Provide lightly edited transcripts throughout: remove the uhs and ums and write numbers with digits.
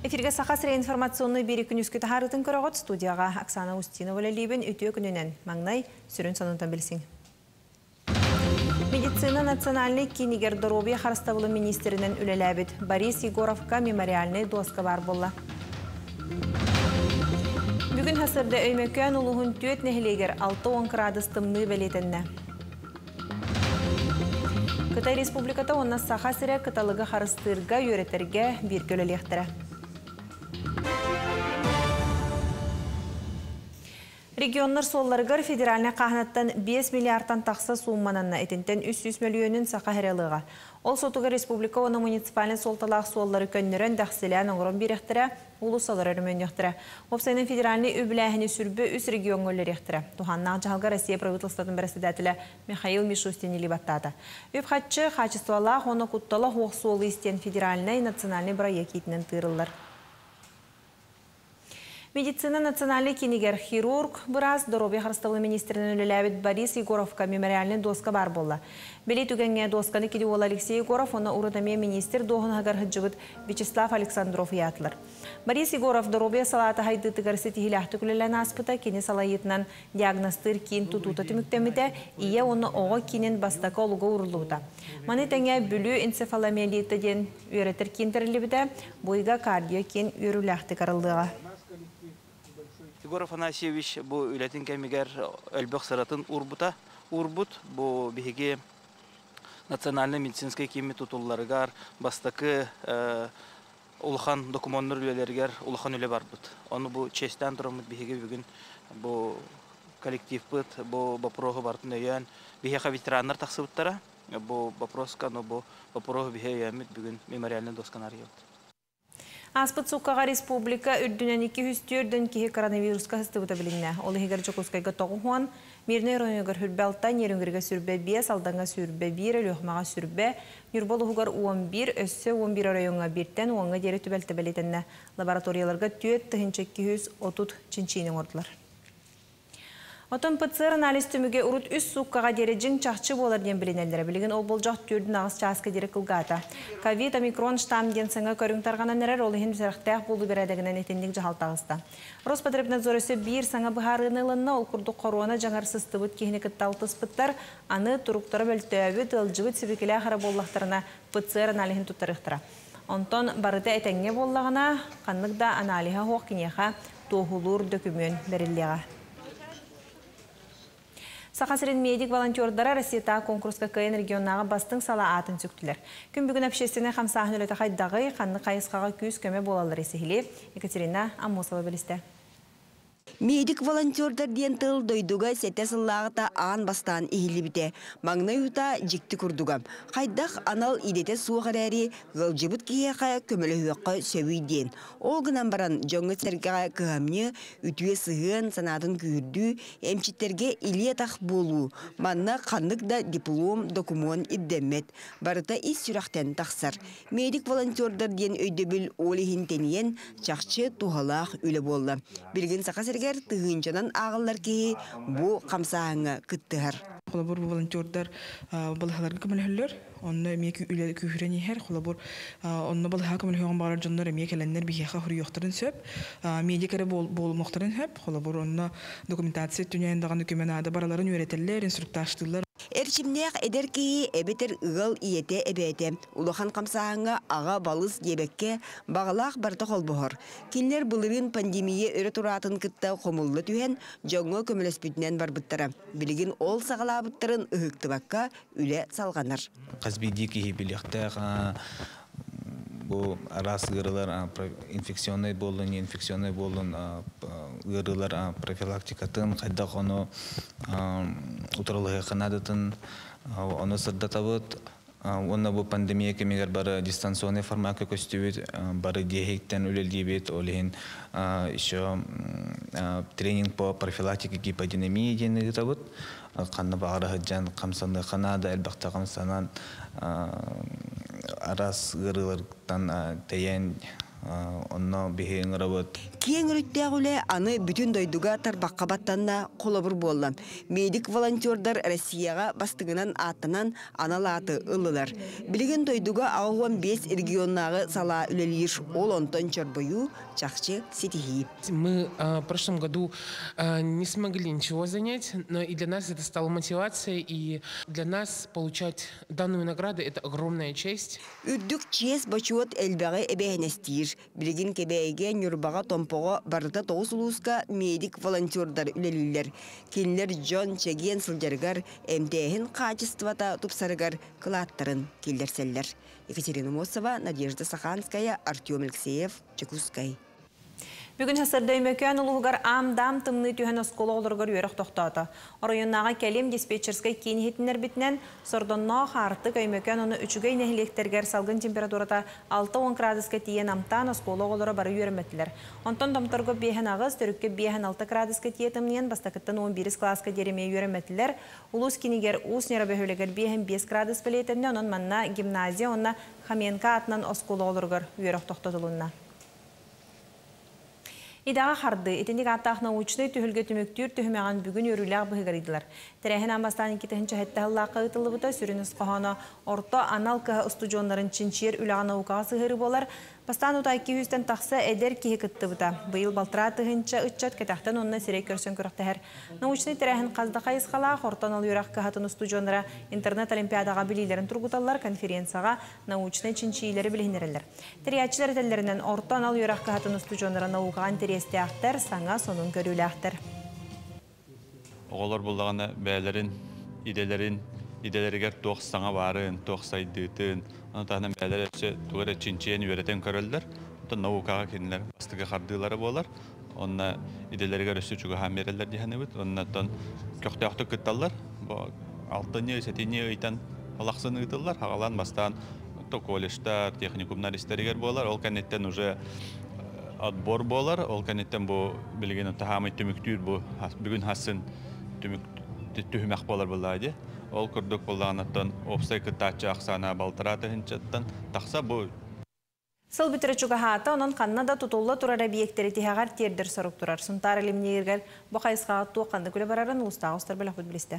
Эфирге сақасыры информационный бері күнүскі тахарытын көріғыт студияға Оксана Устинова лебен өте күнінен маңнай сүрін сонынтан білсің. Медицина национальный кинигер здоровья харставылы министрінің үлеләбіт Борис Егоровка мемориальный доска бар болла. Бүгін хасырда өймөкөн улуғын төт нәхілегер 6-10 градустымны бәлетінні. Кытай республиката онна сақасыры кыталығы харыстырға өретерге бір көлелектірі. Регионнар солларғар федеральный қағынаттан 5 миллиардтан тақса суммананна етінтен 300 миллионын сақа хәреліға. Ол сотуға республика оны муниципален солталақ соллары көннерін дақсылиян оңырын беректірі, улусалар өрімен ектірі. Опсайның федеральный өбіләхіні сүрбі үс регион өлер ектірі. Туханнақ жағалға Россия правительстватын бірісідәтілі Михаил Мишустин илибаттады. Өп қатшы қачыстуалақ оны құтталақ оқсуолы істен федеральный национальный проектінің тырылар. Медицина национальный кинигер хирург бұраз здоровья харставылы министрінің үліләбіт Борис Егоровка мемориальный доска бар болла. Белей түгенге досканы кеде ол Алексей Егоров, оны урытаме министр доғын ағар хыджыбыт Вячеслав Александров ятлар. Борис Егоров здоровья салаты хайды тыгарсы тихиляхты күлілән аспыта кені салайытынан диагностыр кейін тұтуты түміктеміде, ие оны оғы кенен бастақы олығы ұрылуыда. Маны тәңе бүлі энцефаломиелиті ден үйретір кентірілі бойға кардио кен үйріләхті қарылдыға. Егор Афанасьевич bu ületin kemiger ölbek sıratın urbut bu bihige nasyonalny медицинский kemi tutullargar bastakı ulhan dokumentler üyelerger ulhan üle barbut. Onu bu çeşitten durumut bihige bugün bu kolektif pıt bu baprohu bartın öyen bihige veteranlar taksıbıttara bu baproska no bu baprohu bihige yemit bugün memorialny doskanar yok. Аспыт Суккаға республика үрдінен 200-ден кеге коронавируска хыстыбыта білінне. Олы хегер Жокускайға тоғы хуан, Мирней районыгар хүрбәлттан, ерінгірге сүрбе 5, алданға сүрбе 1, лөхмаға сүрбе, Юрболы хугар 11, өссі 11 районға 1-тен, оңға дері түбәлті бәлетінне. Лабораторияларға 4-230 чинчинен ордылар. Отын ПЦР анализ түміге ұрыт үс суққаға дері жың чақчы болар ден білінелері. Білігін ол болжақ түрдің ағыз часқа дері қылғата. Ковид омикрон штам ден сыңа көріңтарғанан әрер олығын сәріқтәқ болу берәдігінен етіндік жағалтағызды. Роспотребнадзорысы бір саңа бұхарынылынна ол күрді корона жаңарсысты бұд кейіні күтталтыс бұттар аны тұруқтары бөлтөбі дылжыбыт себекелі ақыра боллақтарына ПЦР анализін тұттарықтыра. Онтон барыда әтәңе боллағына қаннықда аналиға хоқ кенеға тоғылыр дөкімен беріліға. Сақасырын медик волонтердары Россия конкурска кайын регионнаға бастың сала атын сүктілер. Күн бүгін әпшесіне қамсағын өлеті қайдағы қанны қайысқаға күз көме болалар есігілі. Екатерина Аммосова білісті. Медик волонтердар ден тыл дойдуга сәтә сыллағыта аан бастан ихилибите. Маңнай ута жикті күрдуга. Қайдақ анал идете суғарәри ғылжыбыт киеға көмілі хуаққа сөйден. Ол гынан баран жоңғы сәргіға кығамне үтуе сығын санатын күйірді, әмчиттерге илия тақ болу. Манна қандық да диплом, документ иддемет. Барыта ис сүрақтен тақсар. Медик волонтердар ден өйдөбіл олихин тенген чақчы туғалақ үлі болды. Білген сақасыр тыгынчанан ағылар ки бу қамсағыңа күттігір. Қолабыр волонтердар балықаларға көмілілер. Онны мекі үлі күйірені әр қолабыр. Онны балыға көміліған бағар жонлар мекі әлінлер бігеға хүрі yoқтырын сөп. Медикары болу мұқтырын хөп. Қолабыр онны документация түнейіндаған үкімен ады бараларын өретелер, инструкташтылар. Эрчимнех эдер ки эбетер ыгыл иете эбете. Улахан камсааңа ага балыс дебекке багалах барта холбохор. Кинлер булырын пандемия өрө туратын кытта хомуллы түһен жоңго көмөлөспүтүнөн барбыттара. Билигин ол сагалабыттарын ыгыктыбакка үле салганар. Казбиди ки билихте bu aras gırılar infeksiyonel bolun, infeksiyonel bolun gırılar profilaktikatın kayda onu utralığı kanadatın onu sırdatabıt. Onda bu pandemiye kemiger bara distansiyonel farmaka köstübüt, bara diyehekten öleliyebet, olehin işo trening po profilaktika gipodinamiya diyeni tabıt. Kanna bağırı hıccan, kamsanlı kanada, elbaqta kamsanan aras gırılardan teyen онно бихең робот. Кең үріттәғілі аны бүтін дойдуға тарбаққа баттанна қолабыр боллан. Медик волонтердар Россияға бастығынан аттынан аналаты ылылар. Білген дойдуға ауған 5 регионнағы сала үлелер ол онтон чорбою чақчы сетихи. Мы в прошлом году не смогли ничего занять, но и для нас это стало мотивацией, и для нас получать данную награду – это огромная честь. Үрдік чес бачуот әлбәғі әбәйнестир. Білген кебәйге нүрбаға томпоға барыта тоғыз ұлысқа медик волонтердар үлелілер. Келілер Джон Чеген сылжарғар әмтәйін қачествата тұпсарығар қылаттарын келдерселер. Екатерина Мосова, Надежда Саханская, Артем Алексеев, Чекускай. Бүгін жасырда өмекен ұлығығар ам-дам тымны түйен оскола олырғар өріқ тоқтады. Орайыннаға кәлем диспетчерскай кейінетінер бітінен сордонна қартық өмекен оны үчігей нәхілектергер салғын температурата 6-10 градусқа тиен амтан оскола олыры бары өріметтілер. Онтон домторғы бейхен ағыз, түрікке бейхен 6 градусқа тиетімнен бастақыттан 11 класқа дереме өріметтілер. Улус кенегер ұс нерабөхілігер бейхен 5 градус білетімне, онын манна гимназия, онна Хаменка атынан оскола олырғар өріқ тоқтатылынна. Идаға қарды, етіндік аттақ научный түхілге түміктүр түхімеған бүгін өріліғ бұғығаридылар. Тәрәхін амбастан кетігінші әттіғыллаққа ұтылы бұта сүрініс қоғаны орта анал кіға ұстудионларын чинчер үліға науқаға сығыры болар. Бастан ұта 200-тен тақсы әдер кейі күтті бұта. Бұйыл балтыра тұхынша үтчат кәтақтан онына сирек көрсен көріқтәр. Научный тәрәхін қазды қайысқалақ, ортан ал үйрақ кіғатын ұстудионлара интернет олимпиадаға білейлерін тұрғыталар, конференцияға научный чинчийлері білгенерелер. Тәрәчілер әтелерінен ортан ал үйрақ кіғатын ұстудионлара науқаған тересте ақтар, саңа сонын көрілі ақтар. Оғылар болдағаны бәлерін, иделерігер тоқсаңа барын, тоқсайдытын, оны тағынан бәлері туғыры чинчиен үйретен көрілдер. Онда наукаға кенілер, бастығы қардылары болар. Онна иделерігер өсі жүгі хамерелер дейхені бұд. Оннаттан көқтеақты күтталар. 6-7 ыйтан алақсын ыйтылар. Хағалан бастан колледжтар, техникумнар истерігер болар. Ол кәнеттен уже отбор болар. Ол кәнеттен бұл білген тағамы түміктүйір бүгін хасын түхімәқ болар болады. Ол күрдік болағанаттан опсай күттачы ақсана балтыраты хінчаттан тақса бұл. Сыл бүтірі чуғағаты, оның қаннада тұтулы тұрар объекттері тихағар тердер сұрық тұрар. Сұнтар әлеміне ергер бұқайысқаға туаққанды көлі барарын ұлыстағы ұстар білі құд білісті.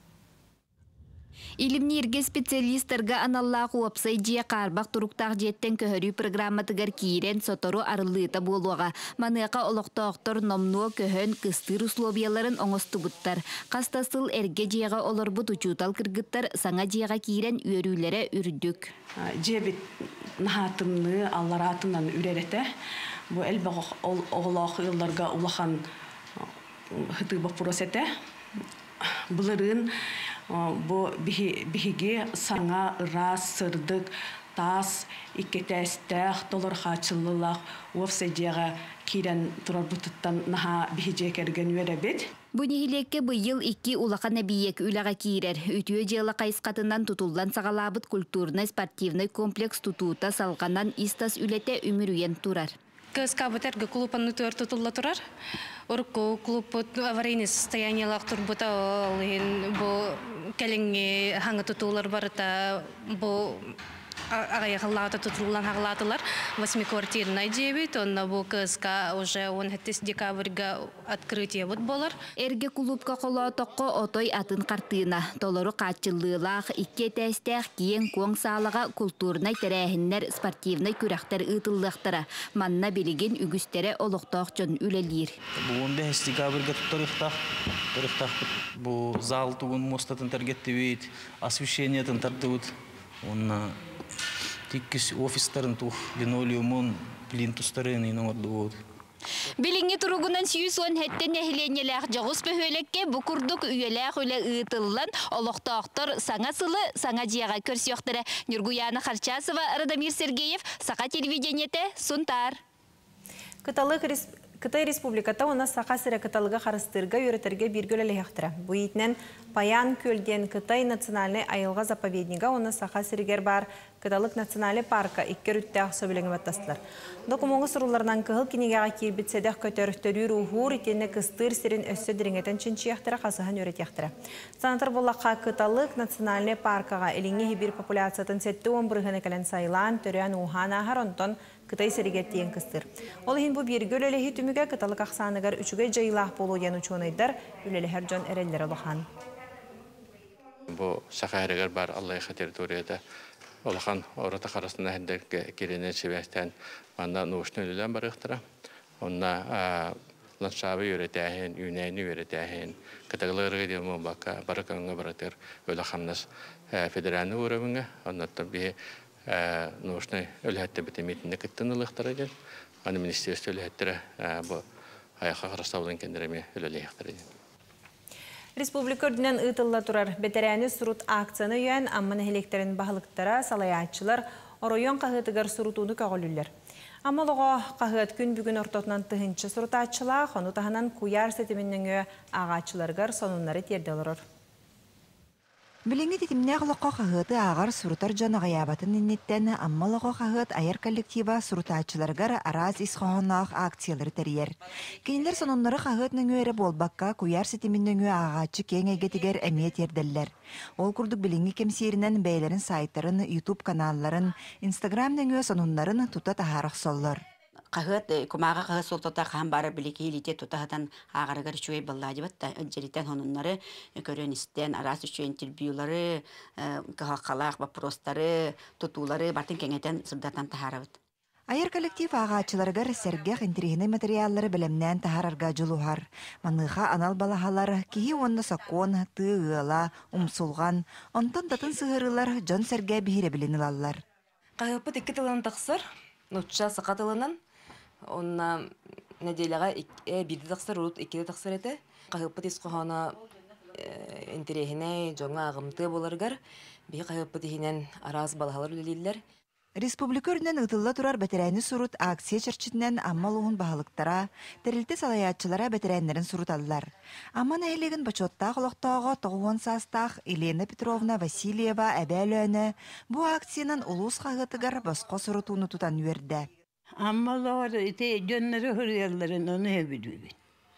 Илимнирге специалистерга аналлах уапсай жия қарбақ тұруқтақ жеттен көхөрі программатыгар киирен сотору арылыта болуға. Маныға олықтақтыр номнуа көхөн кыстыр условияларын оңысты бұттар. Қастасыл әрге жияға олар бұт учутал кіргіттар саңа жияға киирен үйерулері үрдік. Жебет нахатымны алларатынан үререте. Бұл әлбақ оғылақ ұлларға улахан хытыбақ процессе. Бұлырын bu bihige sanga ras sırdık tas iketesteh dolar haçılılaq ofsejega kiren turar bututtan naha bihije kergen verebet. Bu nihilekke bu yıl 2 ulaqan abiyek ülağa kirer. Ütüye jela qayısqatından tutullan sağalabıt kulturna sportivnay kompleks tututa salğanan istas ülete ümürüyen turar. Каскабытер клубаны tutulла турар. Орко клуб аварийный состояниялах турбута бу келеңге хаңы тутулар барыта бу агаяқлата tutullan хагылатылар. 8-квартирный дебит, онна бу КСК уже 17 декабрьга открытие вот болар. Эрге клубка қола тоққа отой атын қартына. Толору қачылылақ, икке тәстәқ киен коң салыға культурнай тәрәхіннер спортивнай күрәқтер ұтылықтыра. Манна білеген үгістері олықтақ жон үлелер. Бұл 15 декабрьга тұрықтақ бұл зал туғын мостатын тәргетті бейт, освещение тартты бұд. Онна тиккіс офистарын тух линолеумон плинтустарын инон орды болды. Билинги туругунан сүйүсөн хеттен эхиленелек жогус бөхөлекке букурдук үйелек үле ыытыллан олоқтоқтор саңа сылы саңа жияға көрсіоқтыры. Нюргуяна Харчасова, Радамир Сергеев, Сақа телевидениете, Сунтар. Кытай республиката оны сақа сірі кыталыға қарыстырға өретерге бергілі лехтірі. Бұйытнен Паян көлден Кытай национальный айылға заповеднига оны сақа сірігер бар Кыталық национальный парка иккер үтті ақсы біліңі баттастылар. Докумоңы сұруларынан кығыл кенегеға кербіт сәдәқ көтөріқтөрі рухур икені кыстыр сірін өссі діріңетін чынчы яқтыры қасыған өрет яқтыры. Санатыр болаққа Кыталық национальный паркаға әліңе бір популяциятын сәтті 11 кәлін сайылан, түрен ухан ағар онтон кытай сәрігеттен кыстыр. Ол хин бу бирге өлелехи түміге кыталық ақсанығар үчіге жайлақ болу ян учуынайдар өлелехер жон әрелері лохан. Бу сақайрығар бар Аллайха территорияда олахан ората қарасына әндер керенен себестен манда научный өлелен барықтыра. Онна ландшабы үйретәхен, үйнәйні үйретәхен, катағылығы демі бака барықаңға баратыр өлахамнас федеральный уровеньға, оннаттан бе научный өләтті бітеметінде кіттін ылықтары ден, аны министерство өләттірі бұл аяққа қарастаудың кендіреме өлелейіқтірі ден. Республика үрдінен ұтылла тұрар бетерәні сұрут акцияны үйен амманы электерін бағылықтара салаятчылар оройон қағытығар сұрутуыны көғілілер. Амалыға қағыт күн бүгін ортотынан тұхынчы сұрутатчыла, қону тағынан куяр сетімінің ағачыларғар сонунлары терді олырыр. Билинги титимнег лоққа қағыты ағар сұрутар жаны ғаябатын иннеттен аммалыға қағыт айар коллектива сұрутатчыларғар араз исхоғынақ акциялары тәрiyер. Кенелер сонунлары қағытның өйері болбаққа куяр сетімінің ағачы кен әйгетігер әмет ерділер. Ол күрдік билинги кемсерінен бәйлерін сайттарын, YouTube каналларын, Instagramның сонунларын тута тахарық соллар. Қағыт, күмаға қағыт солтата қам бары білікі елите тұтағыдан ағарығар үшуей баллади батта. Жеритен онынлары көріністен, арас үшуей интервьюлары, қалақ, вопростары, тұтулары бартын кеңетен сұрдатан тахарабыд. Айыр коллектив ағачыларғар сәргеқ интерегіні материаллары білімнен тахарарға жылуғар. Маныға анал балағалар, кейі онны сақон, тығыла, умсулған, онтан датын сығырылар жон сәрге бейірі біліні лалар. Қағыпыт 2 тылын тақсыр, нұтша сақа тылынан, онна неделяға 1 тақсыр, ұлт 2 тақсыр еті. Қағыпыт есқоғана интерегіне жоңа ағымты боларғар, бей қағыпыт ехінен араз балағалар үлелейлер. Республика үрінен ұтылла тұрар бәтерәйні сұрут акция чарчытынан аммал уғын бағылықтара, тәрілті салаятчылара бәтерәйнерін сұрут алылар. Амман әйлеген бачоттақ ұлықтауға тоғуан састақ Елена Петровна Васильева әбәлі бұ акциянан ұлыс қағытығар басқа сұрутуыны тұтан өрді. Аммалар жөнлері хүрелерін оны өбіді.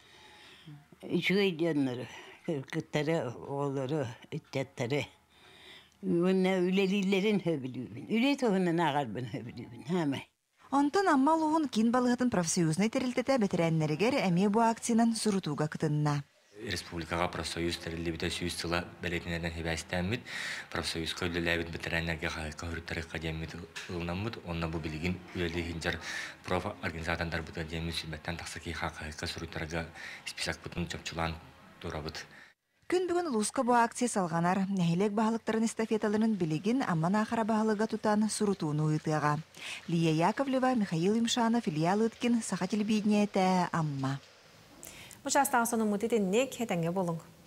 Үшіғай жөнлері, кіркіттері, оғылары, үттеттері. Үнне үлелилерин хөбүлүбүн. Үле тоғынан ағарбын хөбүлүбүн. Хамай. Онтан аммал уғын кин балығытын профсоюзны терилтете бетерәннерігер әме бұ акциянан сұрутуға кытынна. Республикаға профсоюз терилі біте сүйіз сыла бәлетінерден хебәстәммит, профсоюз көйліләбіт бетерәннерге қағыққа хүріттарыққа деммит ұлнаммит, онна бұ білігін үлелігінжар проф организатандар бұта деммит сүрбәттен тақсаки қағыққа сұрыттарға списак бұтын чөпчулан тұрабыт. Күн бүгін Луска бұ акция салғанар, нәхелек бағылықтарын эстафеталарын білігін амман ақара бағылыға тұтан сұрутуыны ұйтыға. Лия Яковлева, Михаил Имшанов, Илья Лыткин, Саха телебидение әті амма. Мұшастағы соны мұтетіннек әтәңге болың.